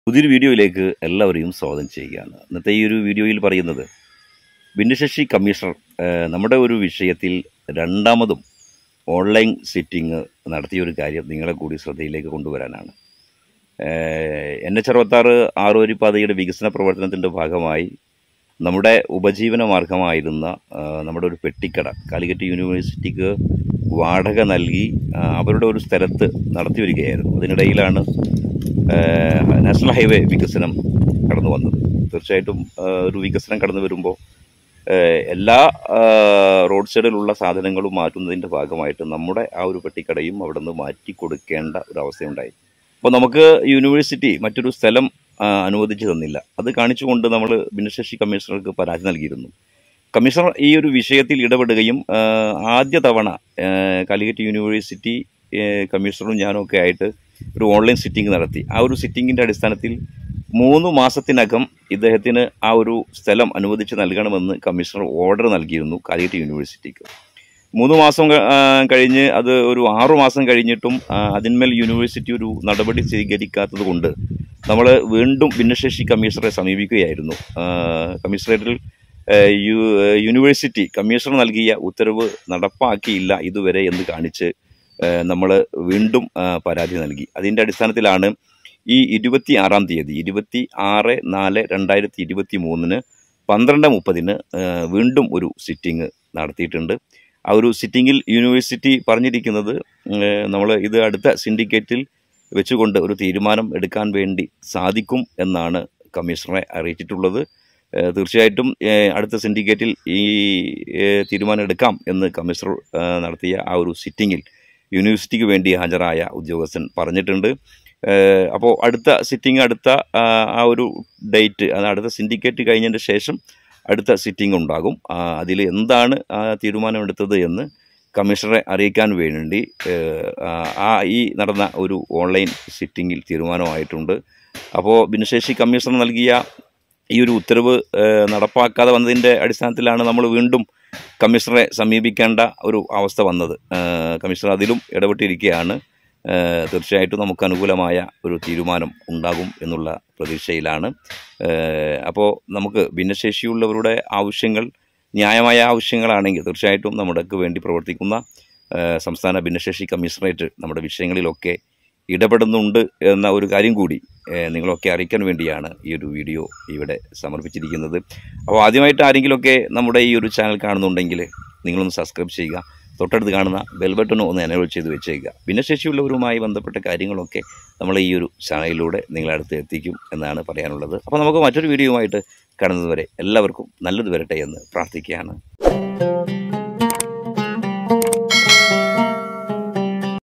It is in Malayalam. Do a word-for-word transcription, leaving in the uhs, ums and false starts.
പുതിയൊരു വീഡിയോയിലേക്ക് എല്ലാവരെയും സ്വാഗതം ചെയ്യുകയാണ്. ഇന്നത്തെ ഈ ഒരു വീഡിയോയിൽ പറയുന്നത് ഭിന്നശേഷി കമ്മീഷണർ നമ്മുടെ ഒരു വിഷയത്തിൽ രണ്ടാമതും ഓൺലൈൻ സിറ്റിംഗ് നടത്തിയൊരു കാര്യം നിങ്ങളെ കൂടി ശ്രദ്ധയിലേക്ക് കൊണ്ടുവരാനാണ്. എൻ എച്ച് അറുപത്താറ് ആറുവരിപ്പാതയുടെ വികസന പ്രവർത്തനത്തിൻ്റെ ഭാഗമായി നമ്മുടെ ഉപജീവന മാർഗമായിരുന്ന നമ്മുടെ ഒരു പെട്ടിക്കട കാലിക്കറ്റ് യൂണിവേഴ്സിറ്റിക്ക് വാടക നൽകി അവരുടെ ഒരു സ്ഥലത്ത് നടത്തി വരികയായിരുന്നു. അതിനിടയിലാണ് നാഷണൽ ഹൈവേ വികസനം കടന്നു വന്നത്. തീർച്ചയായിട്ടും ഒരു വികസനം കടന്നു വരുമ്പോൾ എല്ലാ റോഡ് സൈഡിലുള്ള സാധനങ്ങളും മാറ്റുന്നതിൻ്റെ ഭാഗമായിട്ട് നമ്മുടെ ആ ഒരു പെട്ടിക്കടയും അവിടെ നിന്ന് മാറ്റി കൊടുക്കേണ്ട ഒരു അവസ്ഥയുണ്ടായി. അപ്പോൾ നമുക്ക് യൂണിവേഴ്സിറ്റി മറ്റൊരു സ്ഥലം അനുവദിച്ചു തന്നില്ല. അത് കാണിച്ചുകൊണ്ട് നമ്മൾ ഭിന്നശേഷി കമ്മീഷണർക്ക് പരാതി നൽകിയിരുന്നു. കമ്മീഷണർ ഈ ഒരു വിഷയത്തിൽ ഇടപെടുകയും ആദ്യ തവണ കാലിക്കറ്റ് യൂണിവേഴ്സിറ്റി കമ്മീഷണറും ഞാനും ഒക്കെ ആയിട്ട് ഒരു ഓൺലൈൻ സിറ്റിംഗ് നടത്തി. ആ ഒരു സിറ്റിങ്ങിൻ്റെ അടിസ്ഥാനത്തിൽ മൂന്ന് മാസത്തിനകം ഇദ്ദേഹത്തിന് ആ ഒരു സ്ഥലം അനുവദിച്ച് നൽകണമെന്ന് കമ്മീഷണർ ഓർഡർ നൽകിയിരുന്നു കാലിക്കറ്റ് യൂണിവേഴ്സിറ്റിക്ക്. മൂന്ന് മാസം കഴിഞ്ഞ് അത് ഒരു ആറു മാസം കഴിഞ്ഞിട്ടും അതിന്മേൽ യൂണിവേഴ്സിറ്റി ഒരു നടപടി സ്വീകരിക്കാത്തത് കൊണ്ട് നമ്മൾ വീണ്ടും ഭിന്നശേഷി കമ്മീഷണറെ സമീപിക്കുകയായിരുന്നു. കമ്മീഷണറേറ്റിൽ യൂണിവേഴ്സിറ്റി കമ്മീഷണർ നൽകിയ ഉത്തരവ് നടപ്പാക്കിയില്ല ഇതുവരെ എന്ന് കാണിച്ച് നമ്മൾ വീണ്ടും പരാതി നൽകി. അതിൻ്റെ അടിസ്ഥാനത്തിലാണ് ഈ ഇരുപത്തി ആറാം തീയതി ഇരുപത്തി ആറ് നാല് രണ്ടായിരത്തി ഇരുപത്തി മൂന്നിന് പന്ത്രണ്ട് മുപ്പതിന് വീണ്ടും ഒരു സിറ്റിംഗ് നടത്തിയിട്ടുണ്ട്. ആ ഒരു സിറ്റിങ്ങിൽ യൂണിവേഴ്സിറ്റി പറഞ്ഞിരിക്കുന്നത് നമ്മൾ ഇത് അടുത്ത സിൻഡിക്കേറ്റിൽ വെച്ചുകൊണ്ട് ഒരു തീരുമാനം എടുക്കാൻ വേണ്ടി സാധിക്കും എന്നാണ് കമ്മീഷണറെ അറിയിച്ചിട്ടുള്ളത്. തീർച്ചയായിട്ടും അടുത്ത സിൻഡിക്കേറ്റിൽ ഈ തീരുമാനം എടുക്കാം എന്ന് കമ്മീഷണർ നടത്തിയ ആ ഒരു സിറ്റിങ്ങിൽ യൂണിവേഴ്സിറ്റിക്ക് വേണ്ടി ഹാജരായ ഉദ്യോഗസ്ഥൻ പറഞ്ഞിട്ടുണ്ട്. അപ്പോൾ അടുത്ത സിറ്റിംഗ് അടുത്ത ആ ഒരു ഡേറ്റ് അത് അടുത്ത സിൻഡിക്കേറ്റ് കഴിഞ്ഞതിന് ശേഷം അടുത്ത സിറ്റിംഗ് ഉണ്ടാകും. അതിൽ എന്താണ് തീരുമാനമെടുത്തത് എന്ന് കമ്മീഷണറെ അറിയിക്കാൻ വേണ്ടി ആ ഈ നടന്ന ഒരു ഓൺലൈൻ സിറ്റിങ്ങിൽ തീരുമാനമായിട്ടുണ്ട്. അപ്പോൾ ഭിന്നശേഷി കമ്മീഷണർ നൽകിയ ഈ ഒരു ഉത്തരവ് നടപ്പാക്കാതെ വന്നതിൻ്റെ അടിസ്ഥാനത്തിലാണ് നമ്മൾ വീണ്ടും കമ്മീഷണറെ സമീപിക്കേണ്ട ഒരു അവസ്ഥ വന്നത്. കമ്മീഷണർ അതിലും ഇടപെട്ടിരിക്കുകയാണ്. തീർച്ചയായിട്ടും നമുക്ക് അനുകൂലമായ ഒരു തീരുമാനം ഉണ്ടാകും എന്നുള്ള പ്രതീക്ഷയിലാണ്. അപ്പോൾ നമുക്ക് ഭിന്നശേഷിയുള്ളവരുടെ ആവശ്യങ്ങൾ ന്യായമായ ആവശ്യങ്ങളാണെങ്കിൽ തീർച്ചയായിട്ടും നമ്മുടെക്ക് വേണ്ടി പ്രവർത്തിക്കുന്ന സംസ്ഥാന ഭിന്നശേഷി കമ്മീഷണറേറ്റ് നമ്മുടെ വിഷയങ്ങളിലൊക്കെ ഇടപെടുന്നുണ്ട് എന്ന ഒരു കാര്യം കൂടി നിങ്ങളൊക്കെ അറിയിക്കാൻ വേണ്ടിയാണ് ഈ ഒരു വീഡിയോ ഇവിടെ സമർപ്പിച്ചിരിക്കുന്നത്. അപ്പോൾ ആദ്യമായിട്ട് ആരെങ്കിലുമൊക്കെ നമ്മുടെ ഈ ഒരു ചാനൽ കാണുന്നുണ്ടെങ്കിൽ നിങ്ങളൊന്ന് സബ്സ്ക്രൈബ് ചെയ്യുക. തൊട്ടടുത്ത് കാണുന്ന ബെൽ ബട്ടണും ഒന്ന് എനേബിൾ ചെയ്ത് വെച്ചേക്കുക. ഭിന്നശേഷിയുള്ളവരുമായി ബന്ധപ്പെട്ട കാര്യങ്ങളൊക്കെ നമ്മൾ ഈ ഒരു ചാനലിലൂടെ നിങ്ങളടുത്ത് എത്തിക്കും എന്നാണ് പറയാനുള്ളത്. അപ്പോൾ നമുക്ക് മറ്റൊരു വീഡിയോയുമായിട്ട് കാണുന്നതുവരെ എല്ലാവർക്കും നല്ലത് വരട്ടെ എന്ന് പ്രാർത്ഥിക്കുകയാണ്.